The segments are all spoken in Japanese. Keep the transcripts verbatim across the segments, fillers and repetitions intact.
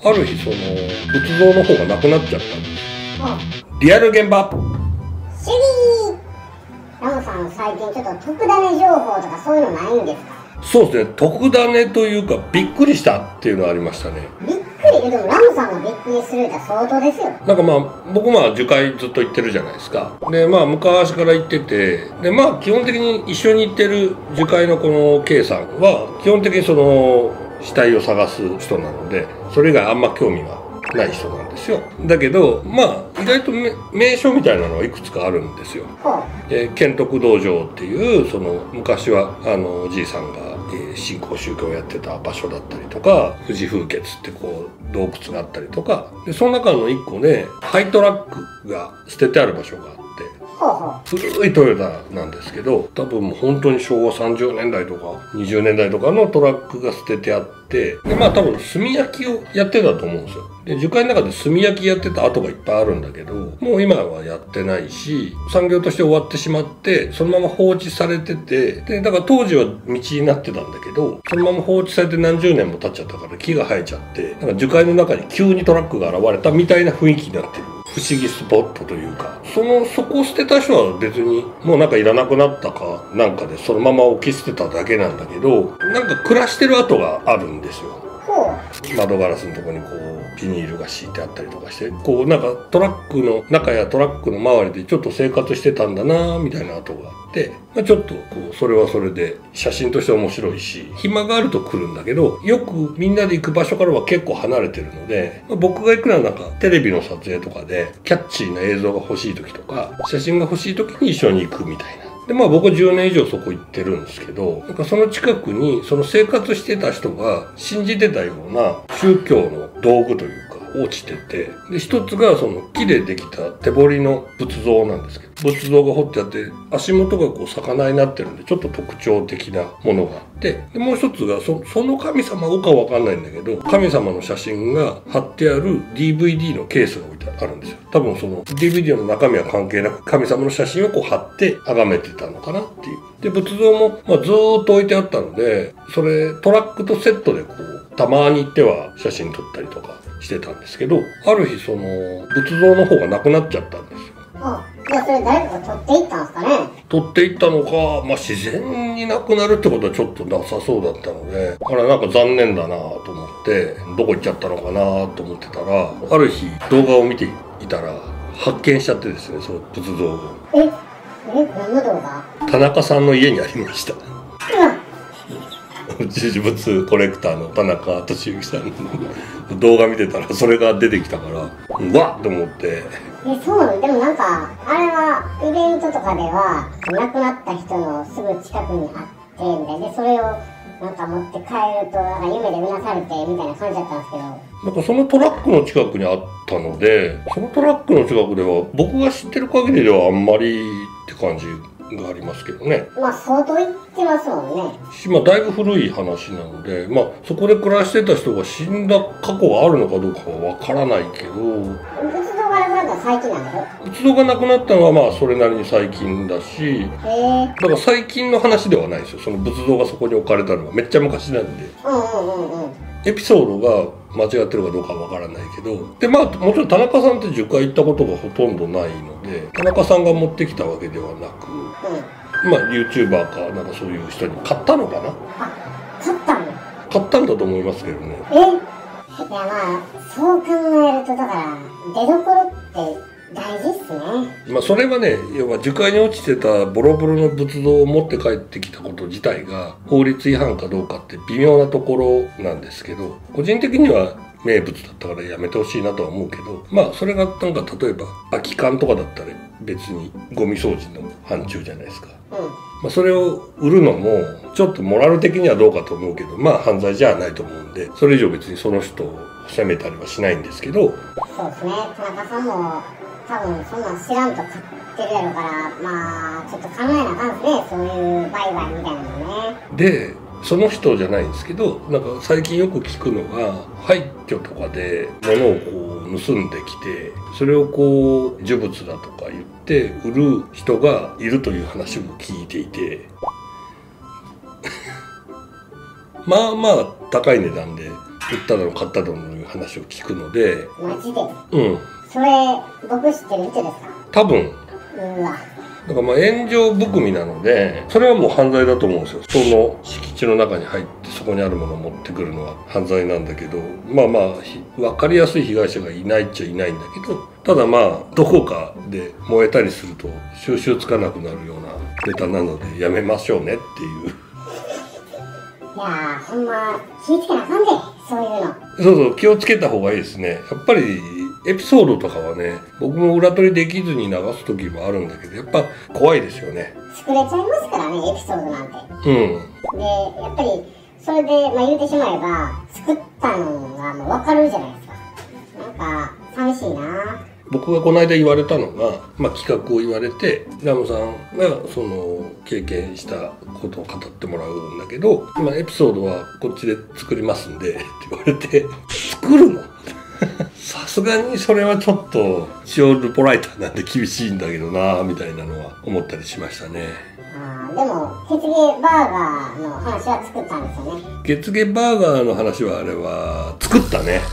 ある日その仏像の方がなくなっちゃったんです。リアル現場シュリー。ラムさん、最近ちょっと特ダネ情報とかそういうのないんですか？ そうですね、特ダネというかびっくりしたっていうのはありましたね。 びっくり？でもラムさんがびっくりするって相当ですよ。 なんかまあ僕まあ樹海ずっと行ってるじゃないですか。でまあ昔から行ってて、でまあ基本的に一緒に行ってる樹海のこの K さんは基本的にその死体を探す人なので、それ以外あんま興味がない人なんですよ。だけどまあ意外と名所みたいなのはいくつかあるんですよ。で建徳道場っていうその昔はあのおじいさんが、えー、新興宗教をやってた場所だったりとか、富士風穴ってこう洞窟があったりとか、でその中の一個でハイトラックが捨ててある場所があって。古いトヨタなんですけど、多分もう本当にしょうわさんじゅうねんだいとかにじゅうねんだいとかのトラックが捨ててあって、でまあ多分炭焼きをやってたと思うんですよ。で樹海の中で炭焼きやってた跡がいっぱいあるんだけど、もう今はやってないし、産業として終わってしまってそのまま放置されてて、でだから当時は道になってたんだけど、そのまま放置されて何十年も経っちゃったから木が生えちゃって、なんか樹海の中に急にトラックが現れたみたいな雰囲気になってる不思議スポットというか、そのそこを捨てた人は別にもうなんかいらなくなったかなんかでそのまま置き捨てただけなんだけど、なんか暮らしてる跡があるんですよ。窓ガラスのとこにこうビニールが敷いてあったりとかして、こうなんかトラックの中やトラックの周りでちょっと生活してたんだなみたいな跡があって、まあ、ちょっとこうそれはそれで写真として面白いし、暇があると来るんだけど、よくみんなで行く場所からは結構離れてるので、まあ、僕が行くのはなんかテレビの撮影とかでキャッチーな映像が欲しい時とか写真が欲しい時に一緒に行くみたいな。でまあ僕はじゅうねん以上そこ行ってるんですけど、なんかその近くにその生活してた人が信じてたような宗教の道具というか落ちてて、で一つがその木でできた手彫りの仏像なんですけど、仏像が彫ってあって足元がこう魚になってるんでちょっと特徴的なものがあって、でもう一つが そ, その神様かわかんないんだけど、神様の写真が貼ってある ディーブイディー のケースが置いてあるんですよ。多分その ディーブイディー の中身は関係なく神様の写真をこう貼って崇めてたのかなっていう。で仏像も、まあ、ずーっと置いてあったので、それトラックとセットでこうたまに行っては写真撮ったりとかしてたんですけど、ある日その仏像の方がなくなっちゃったんですよ。 あ、じゃあそれ誰かが取っていったんですかね。 取っていったのか、まあ自然になくなるってことはちょっとなさそうだったので、あらなんか残念だなと思ってどこ行っちゃったのかなと思ってたら、ある日動画を見ていたら発見しちゃってですね、その仏像を。 ええ、何の動画？ 田中さんの家にありました。実物コレクターの田中俊之さんの動画見てたらそれが出てきたから、うわっと思って。 え、そうなの？でもなんかあれはイベントとかでは亡くなった人のすぐ近くにあってみたいで、それをなんか持って帰るとなんか夢でうなされてみたいな感じだったんですけど、 なんかそのトラックの近くにあったので、そのトラックの近くでは僕が知ってる限りではあんまりって感じがありますけどね。 まあ相当行ってますもんね。 まあだいぶ古い話なので、まあそこで暮らしてた人が死んだ過去があるのかどうかはわからないけど、 仏像がなくなったのは最近なんだよ。 仏像がなくなったのはまあそれなりに最近だし、だから最近の話ではないですよ。その仏像がそこに置かれたのはめっちゃ昔なんで。 うんうんうんうん。 エピソードが間違ってるかどうかはわからないけど、でまあもちろん田中さんってじゅっかい行ったことがほとんどないので、田中さんが持ってきたわけではなく、うん、まあ YouTuber かなんかそういう人に買ったのかな。 あ、買ったの？ 買ったんだと思いますけどね。 え、いやまあそう考えるとだから出どころって大事っすね。 まあそれはね、要は樹海に落ちてたボロボロの仏像を持って帰ってきたこと自体が法律違反かどうかって微妙なところなんですけど、個人的には名物だったからやめてほしいなとは思うけど、まあそれがなんか例えば空き缶とかだったら別にゴミ掃除の範疇じゃないですか。うん、まあそれを売るのもちょっとモラル的にはどうかと思うけど、まあ犯罪じゃないと思うんで、それ以上別にその人を責めたりはしないんですけど。 そうですね、田中さんも多分そんなん知らんと買ってるやろから、まあちょっと考えなあかんですね、そういう売買みたいなのね。 でその人じゃないんですけど、なんか最近よく聞くのが、廃墟とかで物をこう盗んできて、それをこう呪物だとか言って売る人がいるという話も聞いていてまあまあ高い値段で売っただの買っただのいう話を聞くので。 マジで？ うん。 それ僕知ってる人ですか？ 多分。 うわ。 だからまあ炎上含みなので、それはもう犯罪だと思うんですよ。人の敷地の中に入ってそこにあるものを持ってくるのは犯罪なんだけど、まあまあ分かりやすい被害者がいないっちゃいないんだけど、ただまあどこかで燃えたりすると収拾つかなくなるようなネタなのでやめましょうねっていう。 いやーほんま気ぃつけなあかんで、そういうの。 そうそう、気をつけた方がいいですね。やっぱりエピソードとかはね、僕も裏取りできずに流す時もあるんだけど、やっぱ怖いですよね。 作れちゃいますからね、エピソードなんて。 うん。 で、やっぱりそれで、まあ、言うてしまえば作ったのがもう分かるじゃないですか。なんか寂しいな。 僕がこの間言われたのが、まあ、企画を言われて、ラムさんがその経験したことを語ってもらうんだけど、今エピソードはこっちで作りますんでって言われて、作るのさすがにそれはちょっと一応ルポライターなんで厳しいんだけどなみたいなのは思ったりしましたね。 あでも血芸バーガーの話は作ったんですよね。 血芸バーガーの話はあれは作ったね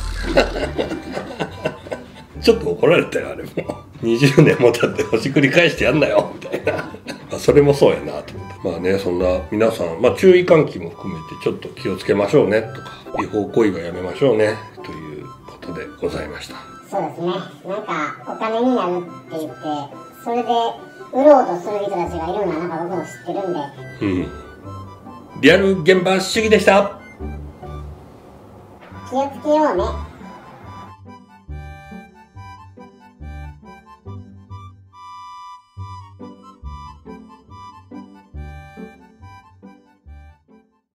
ちょっと怒られたよあれもにじゅうねんも経ってほじくり返してやんなよみたいなまあそれもそうやなと思って、まあね、そんな皆さん、まあ、注意喚起も含めてちょっと気をつけましょうねとか違法行為はやめましょうねということでございました。 そうですね。なんかお金になるって言ってそれで売ろうとする人たちがいるのはなんか僕も知ってるんで、 うん、リアル現場主義でした。 気をつけようね。